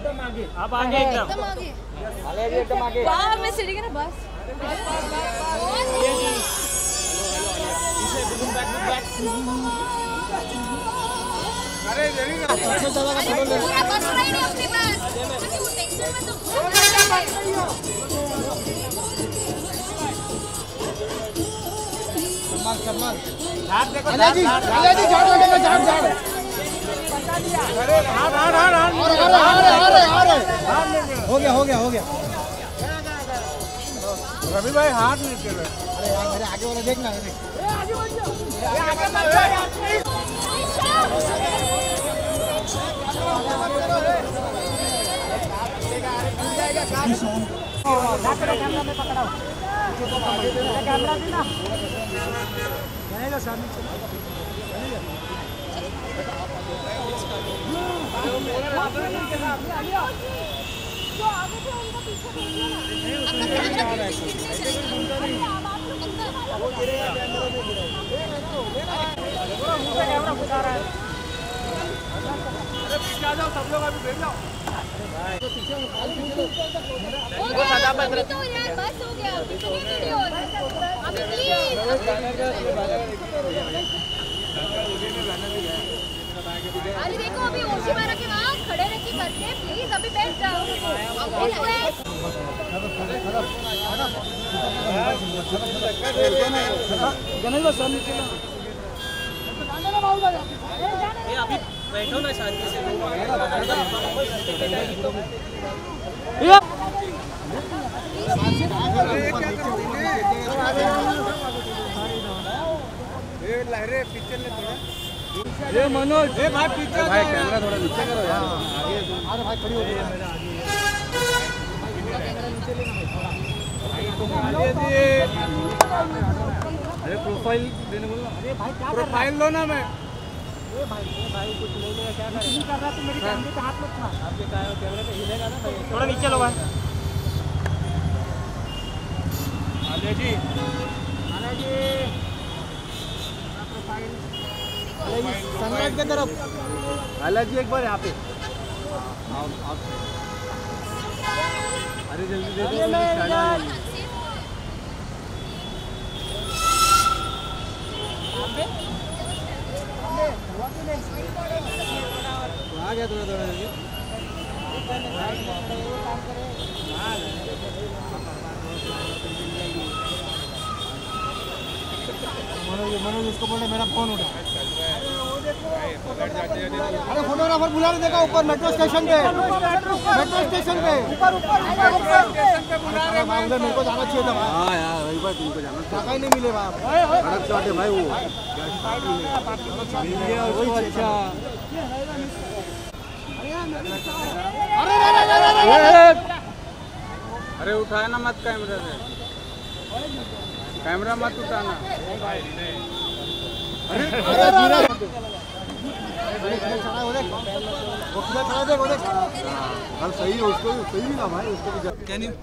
आप आगे एकदम आगे। एकदम आगे। वाह मैं सीढ़ी ना बस। अरे जल्दी ना। पूरा बस राइड है अपने पास। टेंशन मत लो। सम्मान। हाथ देखो अजय जी झाड़ लगेगा झाड़। अरे हाथ हो गया। रवि भाई हाथ नहीं चल रहे। अरे यार मेरे आगे वाला देखना है। कैमरा में पकड़ाओ। कैमरा भी ना जाएगा सामने कैमरा घुसा रहा है। अरे पीछे आ जाओ सब लोग, अभी बैठ जाओ। हो गया तो यार बस हो गया। वीडियो अभी प्लीज। अरे देखो अभी ओशीमारा के वहाँ खड़े रह के करके प्लीज अभी बैठ जाओ। अभी बैठो ना शांति से। लहरे पीछे ले थोड़ा। ये मनोज भाई पीछे भाई कैमरा थोड़ा नीचे करो यार। अरे भाई खड़ी हो गई। अरे प्रोफाइल देने बोलो। अरे भाई क्या प्रोफाइल लो ना। मैं भाई कुछ ले लेगा क्या कर रहा। तुम मेरी कैमरे पे हाथ मत मार। आपके कैमरे पे हिलेगा ना भाई। थोड़ा नीचे लो भाई। आले जी सनलाइट की तरफ। आला जी एक बार यहाँ पे आप। अरे जल्दी दे दो। आ गया थोड़ा मनोज उसको बोले मेरा फोन उठा। अरे फोटोग्राफर बुला रहे देखा ऊपर मेट्रो स्टेशन पे। मेरे को जाना चाहिए था। हाँ यार वही बात तुमको जाना जगह ही नहीं मिले भाई वो। अच्छा अरे उठाना मत कैमरा से। कैमरा मत उठाना। सही है उसको सही मिला भाई उसको भी। Can you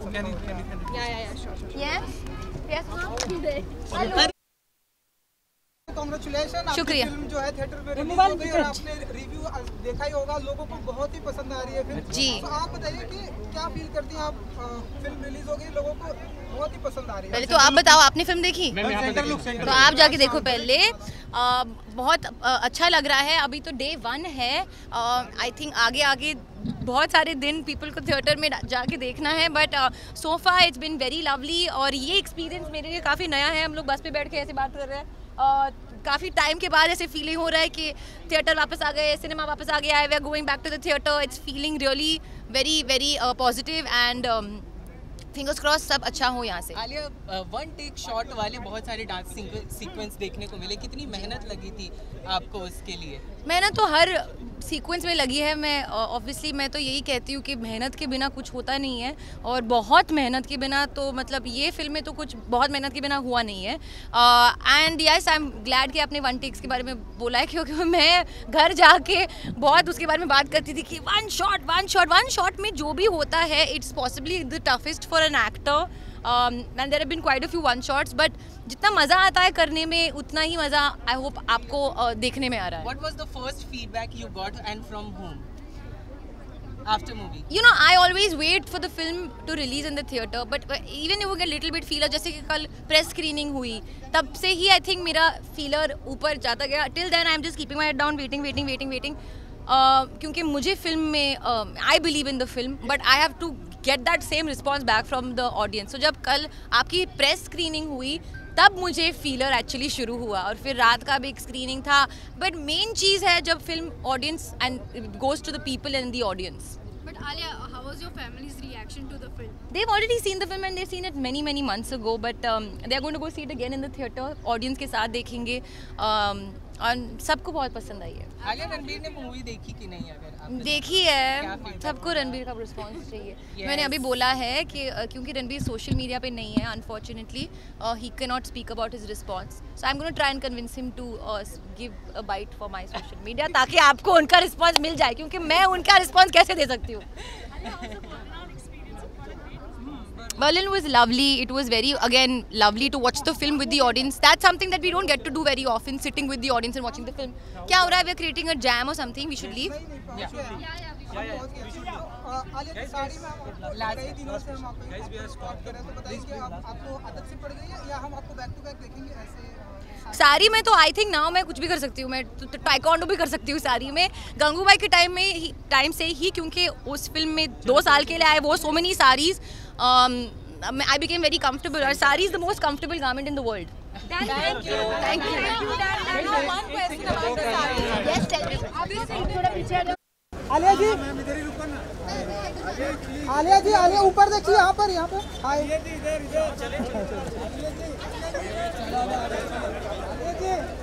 Yes. कांग्रेचुलेशन। शुक्रिया। फिल्म जो है थिएटर में रिलीज हो गई और आपने रिव्यू देखा ही होगा, लोगों को बहुत ही पसंद आ रही है फिल्म जी। तो आप बताइए कि क्या फील करती हैं आप। फिल्म रिलीज हो गई, लोगों को बहुत ही पसंद आ रही है। पहले तो आप बताओ आपने फिल्म देखी? तो आप जाके देखो पहले। बहुत अच्छा लग रहा है। अभी तो डे 1 है। आई थिंक आगे बहुत सारे दिन पीपल को थिएटर में जाके देखना है। But so far it's been very lovely. और ये एक्सपीरियंस मेरे लिए काफ़ी नया है। हम लोग बस पे बैठ के ऐसे बात कर रहे हैं। काफ़ी टाइम के बाद ऐसे फीलिंग हो रहा है कि थिएटर वापस आ गए, सिनेमा वापस आ गया है। We are going back to the theatre. It's feeling really very positive and fingers cross सब अच्छा हो यहाँ से। आलिया वन टेक शॉट वाले बहुत सारे डांस सीक्वेंस देखने को मिले। कितनी मेहनत लगी थी आपको उसके लिए? मेहनत तो हर सीक्वेंस में लगी है। मैं ऑब्वियसली मैं तो यही कहती हूँ कि मेहनत के बिना कुछ होता नहीं है। और बहुत मेहनत के बिना तो मतलब ये फिल्म में तो कुछ बहुत मेहनत के बिना हुआ नहीं है। And yes I am glad कि आपने वन टेक्स के बारे में बोला है, क्योंकि मैं घर जाके बहुत उसके बारे में बात करती थी कि वन शॉट में जो भी होता है it's possibly the toughest for an actor. And there have been quite a few one shots. But जितना मज़ा आता है करने में उतना ही मज़ा आई होप आपको देखने में आ रहा है। What was the first feedback you got and from whom? after movie? You know, I always wait for the film to release in the theater, but even you get little bit feeler, जैसे कि कल press screening हुई, तब से ही I think मेरा feeler ऊपर जाता गया. Till then I'm just keeping my head down, waiting. क्योंकि मुझे film में I believe in the film, but I have to get that same response back from the audience. So जब कल आपकी press screening हुई, तब मुझे फीलर एक्चुअली शुरू हुआ और फिर रात का भी एक स्क्रीनिंग था. बट मेन चीज़ है जब film audience and goes to the people in the audience. But Alia, how was your family's reaction to the film? They've already seen the film and they've seen it many months ago, but they are going to go see it again in the theater. Audience के साथ देखेंगे और सबको बहुत पसंद आई है. आलिया रणबीर ने movie देखी कि नहीं? अगर आप देखी है, सबको रणबीर का रिस्पॉन्स चाहिए. मैंने अभी बोला है कि क्योंकि रणबीर सोशल मीडिया पे नहीं है unfortunately, he can not speak about his response, so I am going to try and convince him to give a bite for my social media, ताकि आपको उनका रिस्पॉन्स मिल जाए, क्योंकि मैं उनका रिस्पॉन्स कैसे दे सकती हूँ. Berlin was lovely. It was very, again, lovely to watch the film with the audience. That's something that we don't get to do very often, sitting with the audience and watching the film. क्या हो रहा है? We are creating a jam or something. We should leave. Alia की साड़ी में कई दिनों से हम आपको स्टॉप कर रहे हैं, तो बताइए कि आपको आदत से पड़ गई है या हम आपको बैक टू बैक देखेंगे ऐसे? साड़ी में तो आई थिंक नाउ मैं कुछ भी कर सकती हूँ. मैं टाइकोंडो भी कर सकती हूँ साड़ी में. गंगूबाई के टाइम से ही, क्योंकि उस फिल्म में 2 साल के लिए आए वो, so many sarees, I became very comfortable. Our sari is the most comfortable garment in the world. Thank you. One question about the saree. Yes, tell me. Alia जी, आलिया ऊपर देखिए, यहाँ पर हाय. आलिया जी